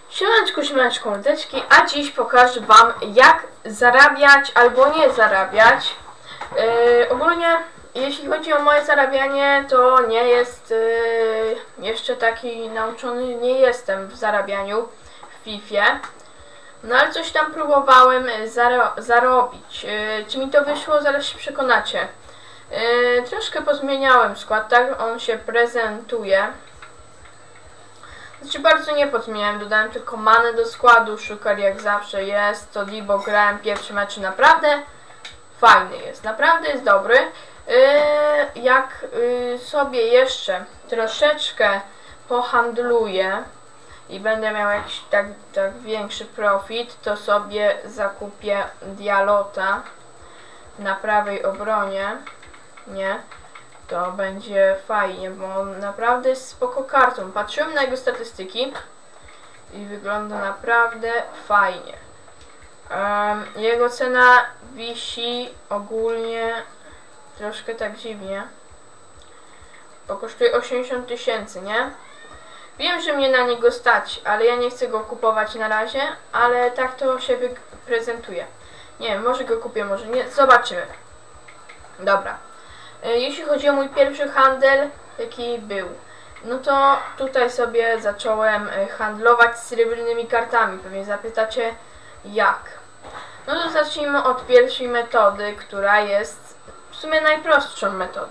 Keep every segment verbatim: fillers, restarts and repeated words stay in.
Siemaneczku, siemaneczku, mordeczki, a dziś pokażę wam, jak zarabiać albo nie zarabiać. Yy, ogólnie, jeśli chodzi o moje zarabianie, to nie jest yy, jeszcze taki nauczony, nie jestem w zarabianiu w Fifie. No ale coś tam próbowałem zaro zarobić. Yy, czy mi to wyszło, zaraz się przekonacie. Yy, troszkę pozmieniałem skład, tak on się prezentuje. Znaczy bardzo nie pozmieniałem, dodałem tylko manę do składu, Shukar jak zawsze jest, to Dibo grałem pierwszy mecz, naprawdę fajny jest, naprawdę jest dobry. Yy, jak yy, sobie jeszcze troszeczkę pohandluję i będę miał jakiś tak, tak większy profit, to sobie zakupię Dialota na prawej obronie, nie? To będzie fajnie, bo on naprawdę jest spoko kartą. Patrzyłem na jego statystyki i wygląda naprawdę fajnie. Um, jego cena wisi ogólnie troszkę tak dziwnie, bo kosztuje osiemdziesiąt tysięcy, nie? Wiem, że mnie na niego stać, ale ja nie chcę go kupować na razie, ale tak to się prezentuje. Nie wiem, może go kupię, może nie. Zobaczymy. Dobra. Jeśli chodzi o mój pierwszy handel, jaki był, no to tutaj sobie zacząłem handlować z srebrnymi kartami. Pewnie zapytacie jak. No to zacznijmy od pierwszej metody, która jest w sumie najprostszą metodą.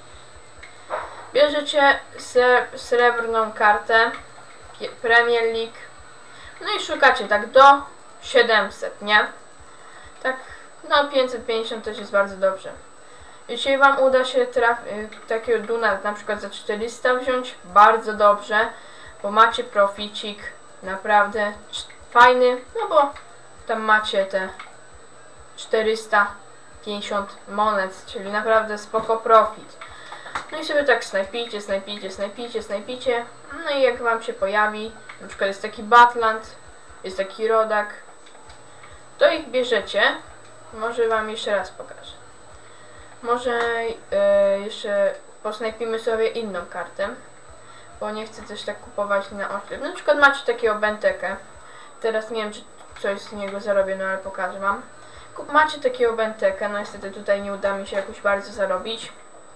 Bierzecie srebrną kartę Premier League, no i szukacie tak do siedemset, nie? Tak, no pięćset pięćdziesiąt też jest bardzo dobrze. Jeśli wam uda się traf takiego Duna na przykład za czterysta wziąć, bardzo dobrze, bo macie proficik naprawdę fajny, no bo tam macie te czterysta pięćdziesiąt monet, czyli naprawdę spoko profit. No i sobie tak snajpijcie, snajpijcie, snajpijcie, snajpijcie, no i jak wam się pojawi, na przykład jest taki Batland, jest taki rodak, to ich bierzecie, może wam jeszcze raz pokażę. Może yy, jeszcze posnajpimy sobie inną kartę, bo nie chcę też tak kupować na oślep. Na przykład macie takiego Bentekę. Teraz nie wiem, czy coś z niego zarobię, no ale pokażę wam. Macie takiego Bentekę, no niestety tutaj nie uda mi się jakoś bardzo zarobić.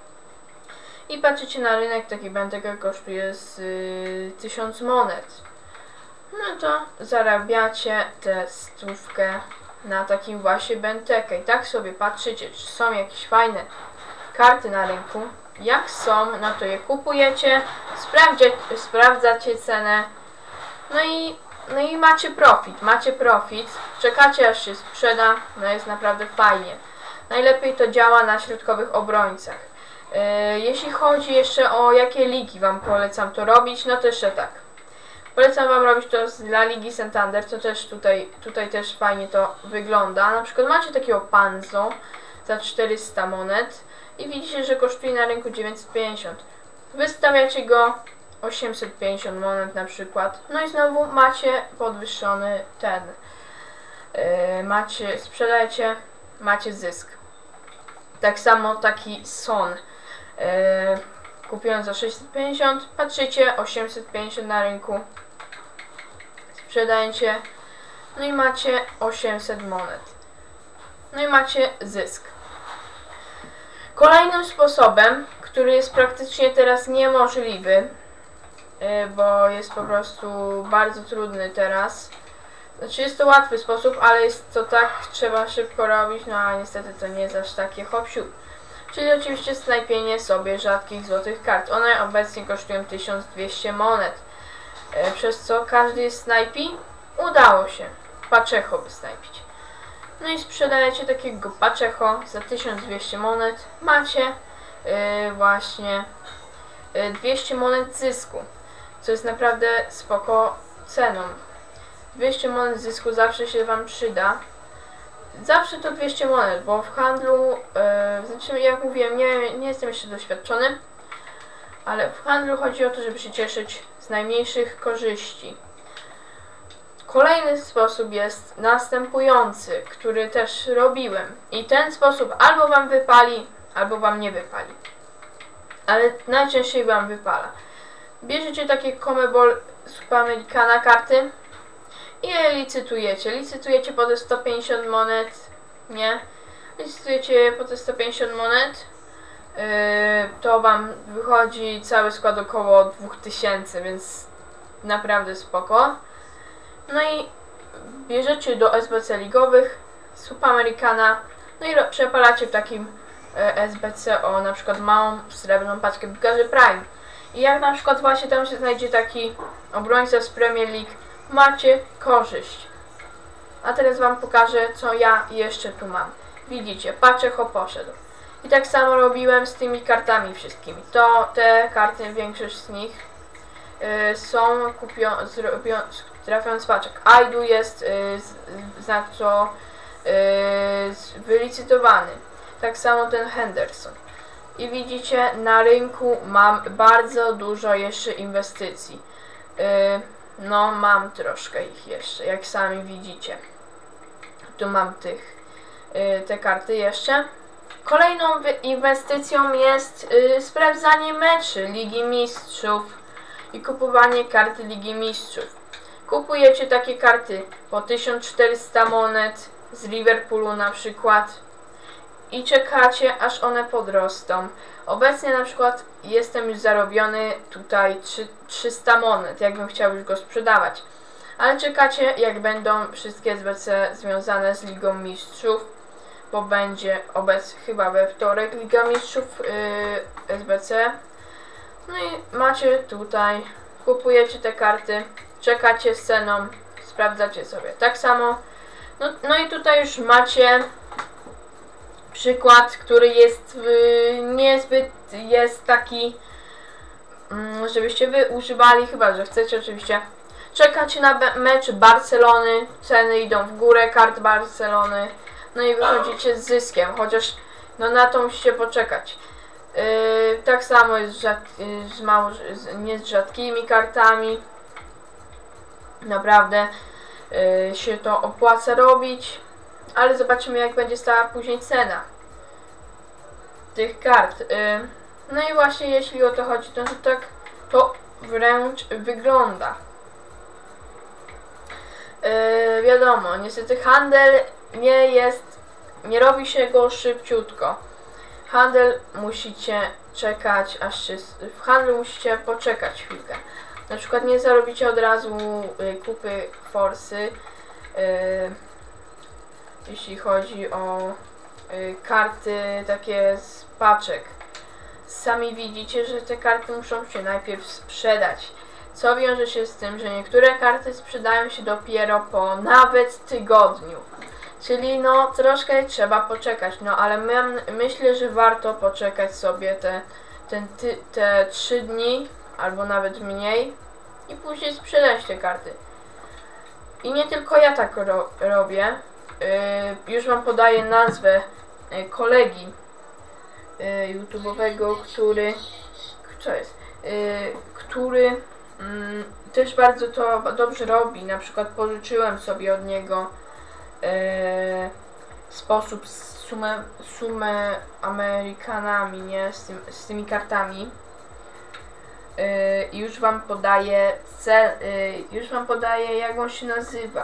I patrzycie na rynek, taki Benteka kosztuje z yy, tysiąc monet. No to zarabiacie tę stówkę na takim właśnie Bentekę. I tak sobie patrzycie, czy są jakieś fajne karty na rynku. Jak są, no to je kupujecie, sprawdzacie cenę, no i, no i macie profit, macie profit, czekacie aż się sprzeda, no jest naprawdę fajnie. Najlepiej to działa na środkowych obrońcach. Yy, jeśli chodzi jeszcze o jakie ligi wam polecam to robić, no to jeszcze tak. Polecam wam robić to dla Ligi Santander, to też tutaj, tutaj też fajnie to wygląda. Na przykład macie takiego Panzo za czterysta monet i widzicie, że kosztuje na rynku dziewięćset pięćdziesiąt. Wystawiacie go osiemset pięćdziesiąt monet na przykład. No i znowu macie podwyższony ten. Yy, macie, sprzedajecie, macie zysk. Tak samo taki Son. Yy, kupiłem za sześćset pięćdziesiąt, patrzycie, osiemset pięćdziesiąt na rynku, sprzedajecie, no i macie osiemset monet. No i macie zysk. Kolejnym sposobem, który jest praktycznie teraz niemożliwy, yy, bo jest po prostu bardzo trudny teraz. Znaczy jest to łatwy sposób, ale jest to tak, trzeba szybko robić, no a niestety to nie jest aż takie hop-siup. Czyli oczywiście snajpienie sobie rzadkich złotych kart. One obecnie kosztują tysiąc dwieście monet. E, przez co każdy jest snajpi. Udało się Pacheco wysnajpić. No i sprzedajecie takiego Pacheco za tysiąc dwieście monet. Macie e, właśnie e, dwieście monet zysku. Co jest naprawdę spoko ceną. dwieście monet zysku zawsze się wam przyda. Zawsze to dwieście monet, bo w handlu, yy, znaczy jak mówiłem, nie, nie jestem jeszcze doświadczony, ale w handlu chodzi o to, żeby się cieszyć z najmniejszych korzyści. Kolejny sposób jest następujący, który też robiłem i ten sposób albo wam wypali, albo wam nie wypali, ale najczęściej wam wypala. Bierzecie takie Comebol Supamericana karty, i je licytujecie. Licytujecie po te sto pięćdziesiąt monet, nie? Licytujecie po te sto pięćdziesiąt monet, yy, to wam wychodzi cały skład około dwa tysiące, więc naprawdę spoko. No i bierzecie do S B C ligowych Supamericana, no i przepalacie w takim e, S B C o na przykład małą srebrną paczkę piłkarzy Prime. I jak na przykład właśnie tam się znajdzie taki obrońca z Premier League, macie korzyść. A teraz wam pokażę, co ja jeszcze tu mam. Widzicie, Pacheco poszedł. I tak samo robiłem z tymi kartami wszystkimi. To te karty, większość z nich y, są kupione, trafione z paczek. Aidu jest y, za co y, wylicytowany. Tak samo ten Henderson. I widzicie, na rynku mam bardzo dużo jeszcze inwestycji. Yy, no, mam troszkę ich jeszcze, jak sami widzicie. Tu mam tych, yy, te karty jeszcze. Kolejną inwestycją jest yy, sprawdzanie meczy Ligi Mistrzów i kupowanie karty Ligi Mistrzów. Kupujecie takie karty po tysiąc czterysta monet z Liverpoolu na przykład. I czekacie, aż one podrosną. Obecnie na przykład jestem już zarobiony tutaj trzysta monet, jakbym chciał już go sprzedawać. Ale czekacie, jak będą wszystkie S B C związane z Ligą Mistrzów, bo będzie obecnie chyba we wtorek Liga Mistrzów yy, S B C. No i macie tutaj, kupujecie te karty, czekacie z ceną, sprawdzacie sobie. Tak samo. No, no i tutaj już macie przykład, który jest yy, niezbyt jest taki, yy, żebyście wy używali, chyba że chcecie oczywiście. Czekacie na mecz Barcelony, ceny idą w górę kart Barcelony, no i wychodzicie z zyskiem, chociaż no na to musicie poczekać. Yy, tak samo jest z, yy, z mało, z, nie z rzadkimi kartami. Naprawdę yy, się to opłaca robić. Ale zobaczymy, jak będzie stała później cena tych kart. Yy, no i właśnie jeśli o to chodzi, to, to tak to wręcz wygląda. Yy, wiadomo, niestety handel nie jest, nie robi się go szybciutko. Handel musicie czekać, aż się, w handlu musicie poczekać chwilkę. Na przykład nie zarobicie od razu yy, kupy forsy. Yy, jeśli chodzi o y, karty takie z paczek. Sami widzicie, że te karty muszą się najpierw sprzedać. Co wiąże się z tym, że niektóre karty sprzedają się dopiero po nawet tygodniu. Czyli no troszkę trzeba poczekać. No ale my, myślę, że warto poczekać sobie te, ten, ty, te trzy dni albo nawet mniej i później sprzedać te karty. I nie tylko ja tak ro robię. Yy, już wam podaję nazwę yy, kolegi yy, YouTube'owego, który co jest, yy, który yy, też bardzo to dobrze robi. Na przykład pożyczyłem sobie od niego yy, sposób z sumę, sumę Amerykanami, nie? Z, tym, z tymi kartami. Yy, już wam podaję cel, yy, już wam podaję, jak on się nazywa.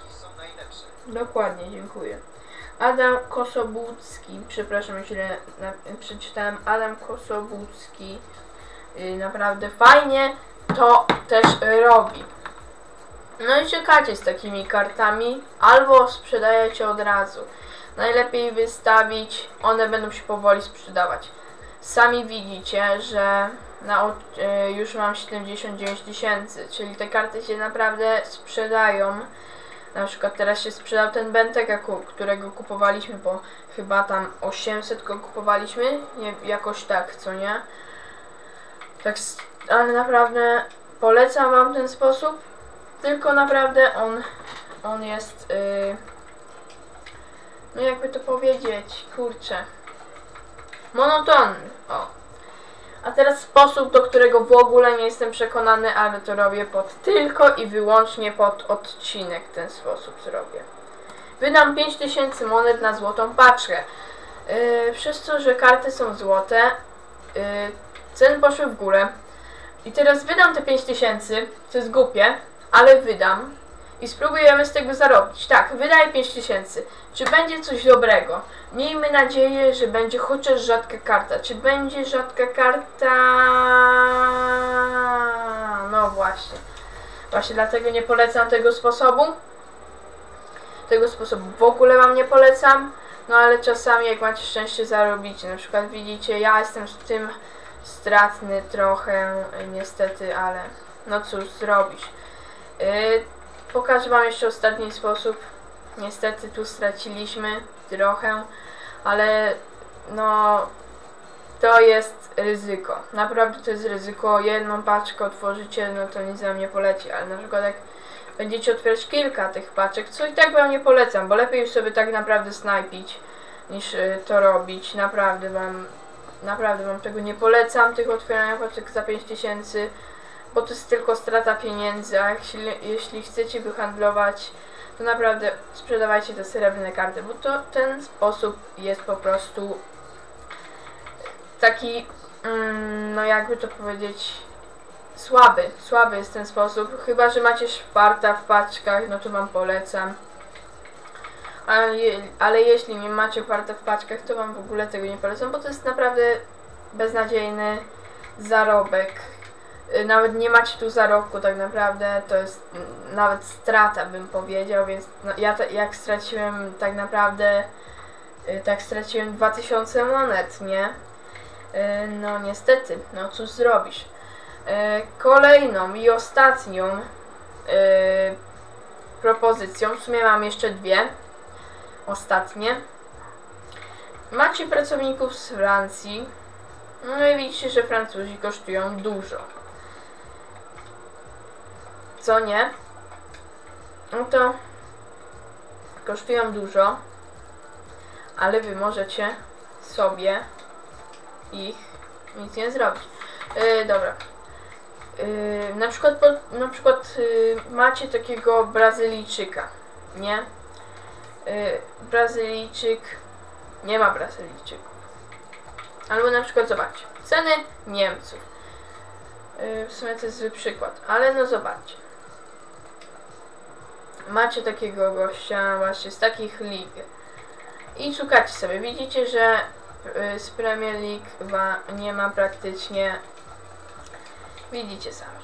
Dokładnie, dziękuję. Adam Kosobucki, przepraszam, źle na, przeczytałem. Adam Kosobucki. Yy, naprawdę fajnie to też robi. No i czekacie z takimi kartami, albo sprzedajecie od razu. Najlepiej wystawić, one będą się powoli sprzedawać. Sami widzicie, że na, yy, już mam siedemdziesiąt dziewięć tysięcy, czyli te karty się naprawdę sprzedają. Na przykład teraz się sprzedał ten Benteke, którego kupowaliśmy, bo chyba tam osiemset go kupowaliśmy, nie, jakoś tak, co nie? Tak, ale naprawdę polecam wam ten sposób, tylko naprawdę on, on jest, yy, no jakby to powiedzieć, kurczę, monotonny, o. A teraz sposób, do którego w ogóle nie jestem przekonany, ale to robię pod tylko i wyłącznie pod odcinek ten sposób zrobię. Wydam pięć tysięcy monet na złotą paczkę. Yy, przez to, że karty są złote, yy, ceny poszły w górę. I teraz wydam te pięć tysięcy, co jest głupie, ale wydam. i spróbujemy z tego zarobić. Tak, wydaję pięć tysięcy. Czy będzie coś dobrego? Miejmy nadzieję, że będzie chociaż rzadka karta. Czy będzie rzadka karta? No właśnie. Właśnie dlatego nie polecam tego sposobu. Tego sposobu w ogóle wam nie polecam. No ale czasami jak macie szczęście zarobicie. Na przykład widzicie, ja jestem z tym stratny trochę niestety, ale no cóż zrobisz. Yy, pokażę wam jeszcze ostatni sposób. Niestety tu straciliśmy trochę, ale no to jest ryzyko. Naprawdę to jest ryzyko. Jedną paczkę otworzycie, no to nic wam nie poleci, ale na przykład jak będziecie otwierać kilka tych paczek, co i tak wam nie polecam, bo lepiej już sobie tak naprawdę snajpić niż y, to robić. Naprawdę wam naprawdę wam tego nie polecam, tych otwierania paczek za pięć tysięcy, bo to jest tylko strata pieniędzy, a jeśli, jeśli chcecie wyhandlować, to naprawdę sprzedawajcie te srebrne karty, bo to ten sposób jest po prostu taki, mm, no jakby to powiedzieć, słaby. Słaby jest ten sposób, chyba że macie farta w paczkach, no to wam polecam. Ale, ale jeśli nie macie farta w paczkach, to wam w ogóle tego nie polecam, bo to jest naprawdę beznadziejny zarobek. Nawet nie macie tu zarobku tak naprawdę, to jest nawet strata, bym powiedział, więc no, ja te, jak straciłem tak naprawdę, tak straciłem dwa tysiące monet, nie? No niestety, no cóż zrobisz. Kolejną i ostatnią propozycją, w sumie mam jeszcze dwie ostatnie. Macie pracowników z Francji, no i widzicie, że Francuzi kosztują dużo. Co nie? No to kosztują dużo, ale wy możecie sobie ich nic nie zrobić. Yy, dobra. Yy, na przykład, po, na przykład yy, macie takiego Brazylijczyka, nie? Yy, Brazylijczyk, nie ma Brazylijczyków. Albo na przykład zobaczcie, ceny Niemców. Yy, w sumie to jest zły przykład, ale no zobaczcie. Macie takiego gościa właśnie z takich lig i szukacie sobie. Widzicie, że yy, z Premier League chyba nie ma praktycznie. Widzicie sami.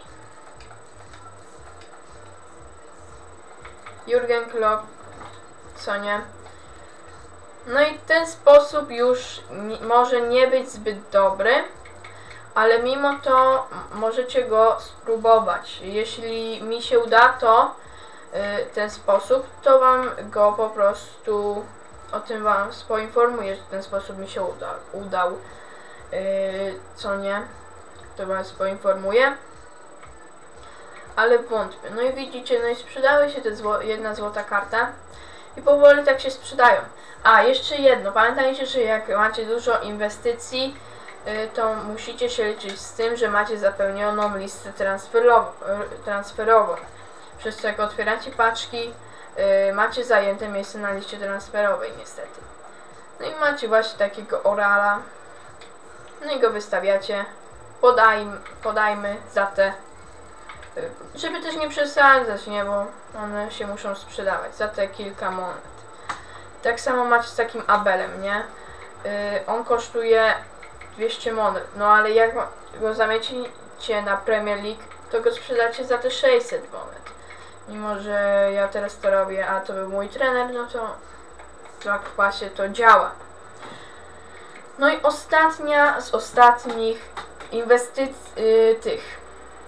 Jurgen Klopp, co nie? No i ten sposób już może nie być zbyt dobry, ale mimo to możecie go spróbować. Jeśli mi się uda, to yy, ten sposób, to wam go po prostu o tym wam poinformuję, że ten sposób mi się uda, udał. Yy, co nie? To was poinformuję. Ale wątpię. No i widzicie, no i sprzedały się te zło jedna złota karta i powoli tak się sprzedają. A, jeszcze jedno. Pamiętajcie, że jak macie dużo inwestycji, yy, to musicie się liczyć z tym, że macie zapełnioną listę transferową. Yy, transferową. Przez co jak otwieracie paczki, yy, macie zajęte miejsce na liście transferowej niestety. No i macie właśnie takiego orala. No i go wystawiacie. Podajmy, podajmy za te, żeby też nie przesadzać, nie, bo one się muszą sprzedawać za te kilka monet. Tak samo macie z takim Abelem, nie? Yy, on kosztuje dwieście monet, no ale jak go zamiecicie na Premier League, to go sprzedacie za te sześćset monet. Mimo że ja teraz to robię, a to był mój trener, no to tak właśnie to działa. No i ostatnia z ostatnich inwestycji yy, tych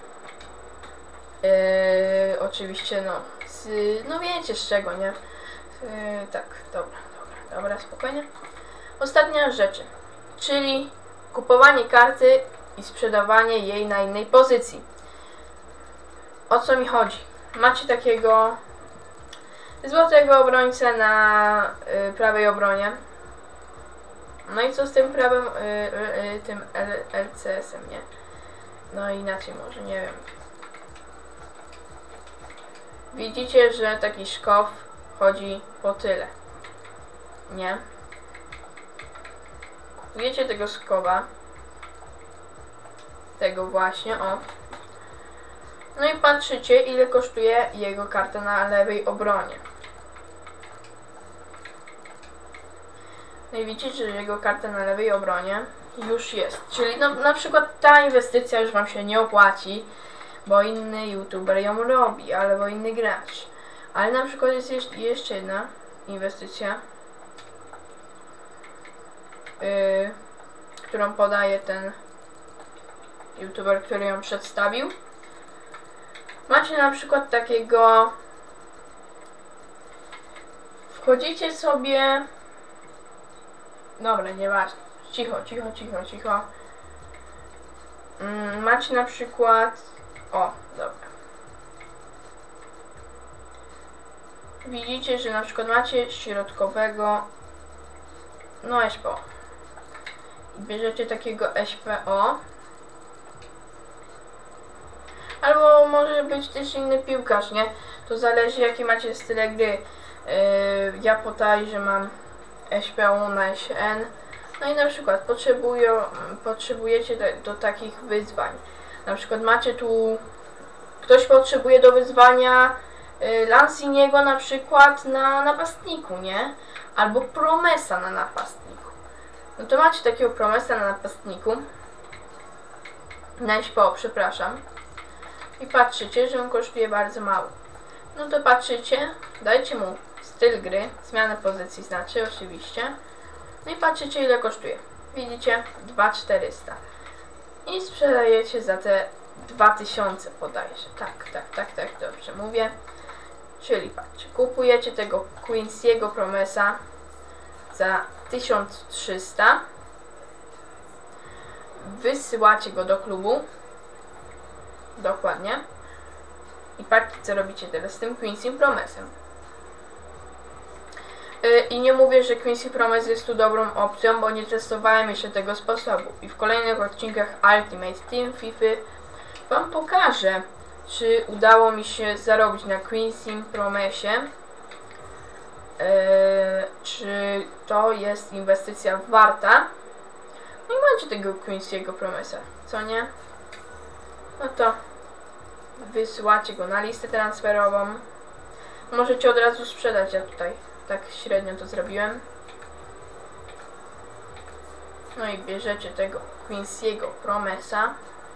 yy, oczywiście no z, no wiecie z czego, nie? Yy, tak, dobra, dobra, dobra, spokojnie. Ostatnia rzecz, czyli kupowanie karty i sprzedawanie jej na innej pozycji. O co mi chodzi? Macie takiego złotego obrońcę na yy, prawej obronie. No i co z tym prawem, yy, yy, tym L C S-em, nie? No inaczej może, nie wiem. Widzicie, że taki szkow chodzi po tyle. Nie? Kupujecie tego szkowa. Tego właśnie, o. No i patrzycie, ile kosztuje jego karta na lewej obronie. No i widzicie, że jego karta na lewej obronie już jest. Czyli no, na przykład ta inwestycja już wam się nie opłaci, bo inny youtuber ją robi, albo inny gracz. Ale na przykład jest jeszcze jedna inwestycja, yy, którą podaje ten youtuber, który ją przedstawił. Macie na przykład takiego, wchodzicie sobie, dobra, nieważne, cicho, cicho, cicho, cicho. Mm, macie na przykład, o, dobra. Widzicie, że na przykład macie środkowego, no S P O. I bierzecie takiego S P O. Albo może być też inny piłkarz, nie? To zależy, jaki macie style gry. Yy, ja podaję, że mam S P O na S N. No i na przykład potrzebują, potrzebujecie do, do takich wyzwań. Na przykład macie tu, ktoś potrzebuje do wyzwania yy, Lanziniego na przykład na napastniku, nie? Albo Promesa na napastniku. No to macie takiego Promesa na napastniku. Na S P O, przepraszam. I patrzycie, że on kosztuje bardzo mało. No to patrzycie, dajcie mu styl gry, zmianę pozycji znaczy oczywiście. No i patrzycie, ile kosztuje. Widzicie? dwa tysiące czterysta. I sprzedajecie za te dwa tysiące bodajże. Tak, tak, tak, tak, dobrze mówię. Czyli patrzcie, kupujecie tego Quincy'ego Promesa za tysiąc trzysta. Wysyłacie go do klubu. Dokładnie. I patrzcie, co robicie teraz z tym Quincy Promesem. Yy, I nie mówię, że Quincy Promes jest tu dobrą opcją, bo nie testowałem jeszcze tego sposobu. I w kolejnych odcinkach Ultimate Team FIFA wam pokażę, czy udało mi się zarobić na Quincy Promesie. Yy, czy to jest inwestycja warta. No i macie tego Quincy'ego Promesa, co nie? No to wysyłacie go na listę transferową. Możecie od razu sprzedać, ja tutaj tak średnio to zrobiłem. No i bierzecie tego Quincy'ego Promesa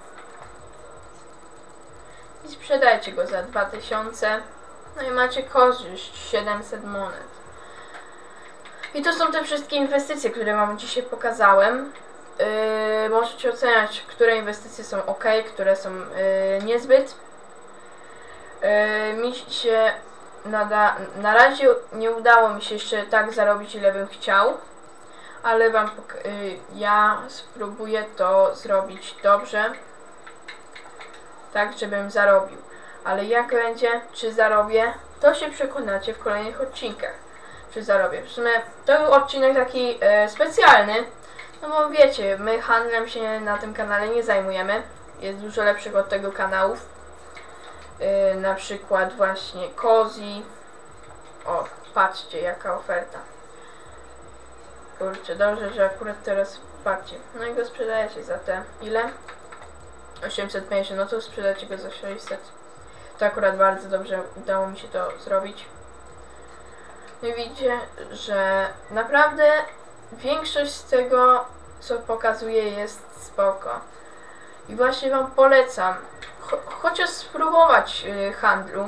i sprzedajcie go za dwa tysiące. No i macie korzyść siedemset monet. I to są te wszystkie inwestycje, które wam dzisiaj pokazałem. Yy, możecie oceniać, które inwestycje są ok, które są yy, niezbyt. Yy, mi się nada, na razie nie udało mi się jeszcze tak zarobić, ile bym chciał, ale wam yy, ja spróbuję to zrobić dobrze, tak żebym zarobił. Ale jak będzie, czy zarobię, to się przekonacie w kolejnych odcinkach, czy zarobię. W sumie to był odcinek taki yy, specjalny. No bo wiecie, my handlem się na tym kanale nie zajmujemy. Jest dużo lepszych od tego kanałów. Yy, na przykład właśnie Cozy. O, patrzcie jaka oferta. Kurczę, dobrze, że akurat teraz patrzcie. No i go sprzedajecie za te ile? osiemset pięćdziesiąt, no to sprzedacie go za sześćset. To akurat bardzo dobrze udało mi się to zrobić. No i widzicie, że naprawdę większość z tego, co pokazuję, jest spoko. I właśnie wam polecam cho chociaż spróbować yy, handlu.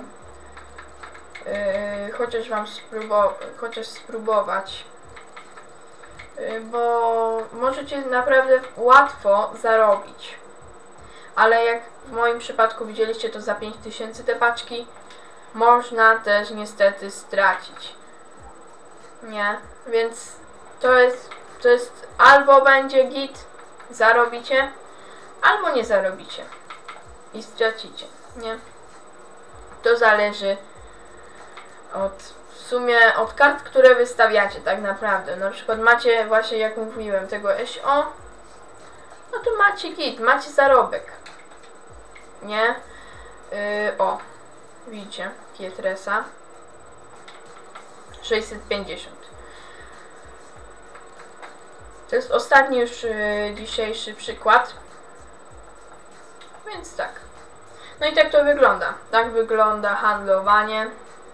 Yy, chociaż wam spróbo chociaż spróbować. Yy, bo możecie naprawdę łatwo zarobić. Ale jak w moim przypadku widzieliście, to za pięć tysięcy te paczki można też niestety stracić. Nie? Więc to jest, to jest albo będzie git, zarobicie, albo nie zarobicie i stracicie, nie? To zależy od, w sumie od kart, które wystawiacie tak naprawdę. Na przykład macie właśnie, jak mówiłem, tego S O, no to macie git, macie zarobek, nie? Yy, o, widzicie, Pietresa sześćset pięćdziesiąt. To jest ostatni już yy, dzisiejszy przykład. Więc tak. No i tak to wygląda. Tak wygląda handlowanie.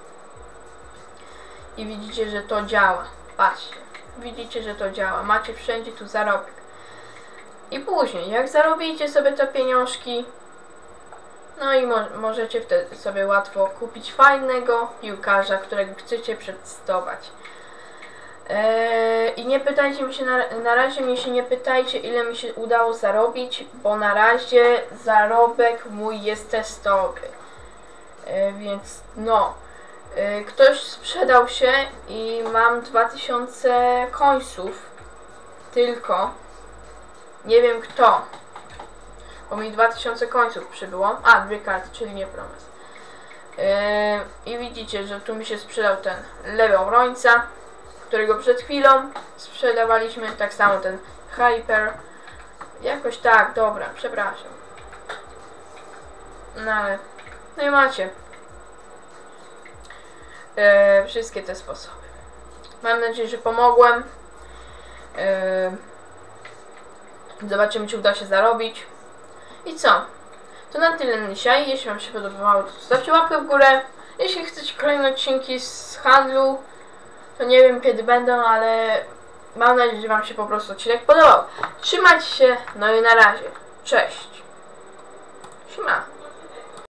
I widzicie, że to działa. Patrzcie. Widzicie, że to działa. Macie wszędzie tu zarobek. I później, jak zarobicie sobie te pieniążki, no i mo możecie wtedy sobie łatwo kupić fajnego piłkarza, którego chcecie przetestować. Eee, I nie pytajcie mi się, na, na razie mnie się nie pytajcie, ile mi się udało zarobić, bo na razie zarobek mój jest testowy. Eee, więc no, eee, ktoś sprzedał się i mam dwa tysiące końców tylko. Nie wiem kto, bo mi dwa tysiące końców przybyło. A, dwie karty, czyli nie promes. Yy, I widzicie, że tu mi się sprzedał ten lewy obrońca, którego przed chwilą sprzedawaliśmy. Tak samo ten Hyper. Jakoś tak, dobra, przepraszam. No ale, no i macie yy, wszystkie te sposoby. Mam nadzieję, że pomogłem. Yy, Zobaczymy, czy uda się zarobić. I co? To na tyle na dzisiaj. Jeśli wam się podobało, to zostawcie łapkę w górę. Jeśli chcecie kolejne odcinki z handlu, to nie wiem kiedy będą, ale mam nadzieję, że wam się po prostu odcinek podobał. Trzymajcie się, no i na razie. Cześć. Siema.